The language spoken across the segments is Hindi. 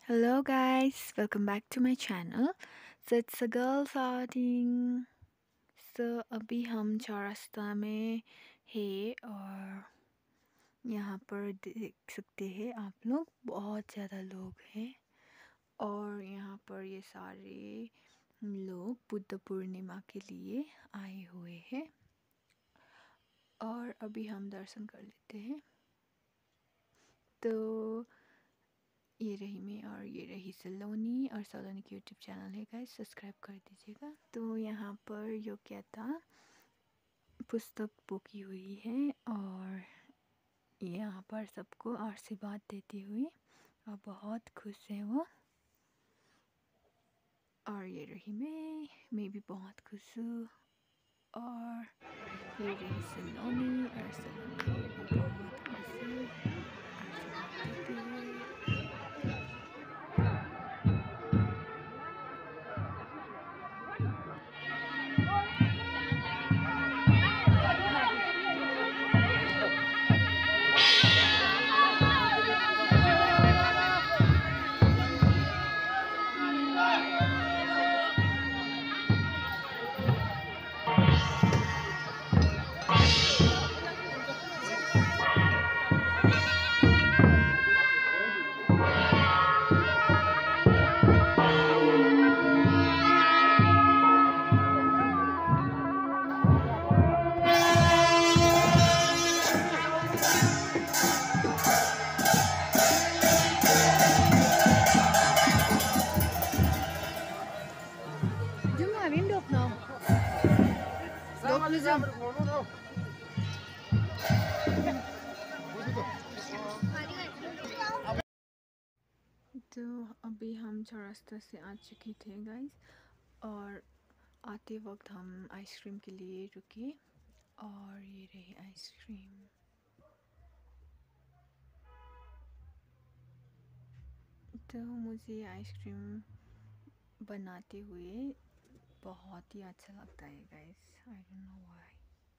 Hello guys, welcome back to my channel. So it's a girls outing. So अभी हम चौरास्ता में है और यहाँ पर देख सकते हैं आप लोग बहुत ज़्यादा लोग हैं और यहाँ पर ये सारे लोग बुद्ध पूर्णिमा के लिए आए हुए हैं और अभी हम दर्शन कर लेते हैं। तो ये रही मैं और ये रही सलोनी और सलोनी की यूट्यूब चैनल है गाइस, सब्सक्राइब कर दीजिएगा। तो यहाँ पर यो क्या था, पुस्तक बुकी हुई है और यहाँ पर सबको आशीर्वाद देती हुई और बहुत खुश है वो। और ये रही मैं भी बहुत खुश हूँ और ये रही सलोनी और सलोनी भी बहुत खुश है आशीर्वाद देते हुए। Jom Havin dok now. Dok ni jom. तो अभी हम चौरास्ता से आ चुके थे गाइस और आते वक्त हम आइसक्रीम के लिए रुके और ये रही आइसक्रीम। तो मुझे आइसक्रीम बनाते हुए बहुत ही अच्छा लगता है guys, I don't know why.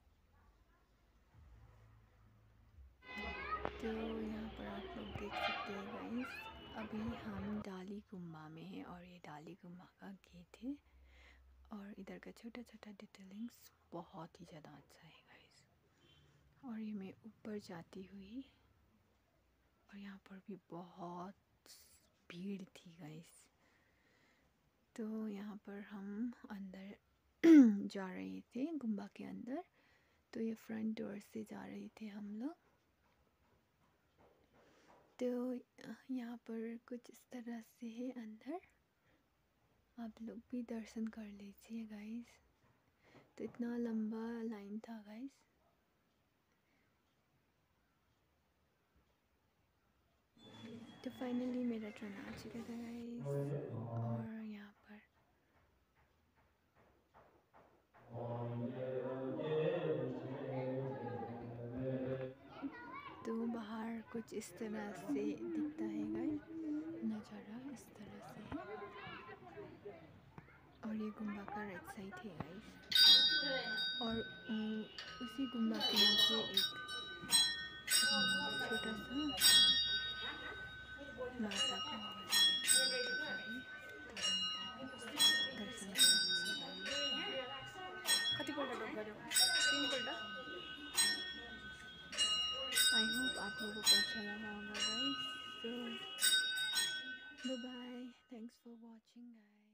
तो यहाँ पर आप लोग देख सकते हैं गाइस, अभी हम डाली गुम्बा में हैं और ये डाली गुम्बा का गेट है और इधर का छोटा छोटा डिटेलिंग्स बहुत ही ज़्यादा अच्छा है गाइस। और ये मैं ऊपर जाती हुई और यहाँ पर भी बहुत भीड़ थी गाइस। तो यहाँ पर हम अंदर जा रहे थे गुम्बा के अंदर, तो ये फ्रंट डोर से जा रहे थे हम लोग। तो यहाँ पर कुछ इस तरह से है अंदर, आप लोग भी दर्शन कर लीजिए गाइस। तो इतना लंबा लाइन था गाइस। तो फाइनली मेरा ट्रेन आ चुका था गाइस और यहाँ पर तो बाहर कुछ इस तरह से दिखता है गाइस, नज़ारा इस तरह से है और ये गुम्बा का राइट साइड है गाइस। और उसी गुम्बा के नीचे एक छोटा सा माता का जगह है, तो हम इधर दर्शन करेंगे आई होप आप लोगों को अच्छा लगा होगा guys. So bye bye, thanks for watching guys.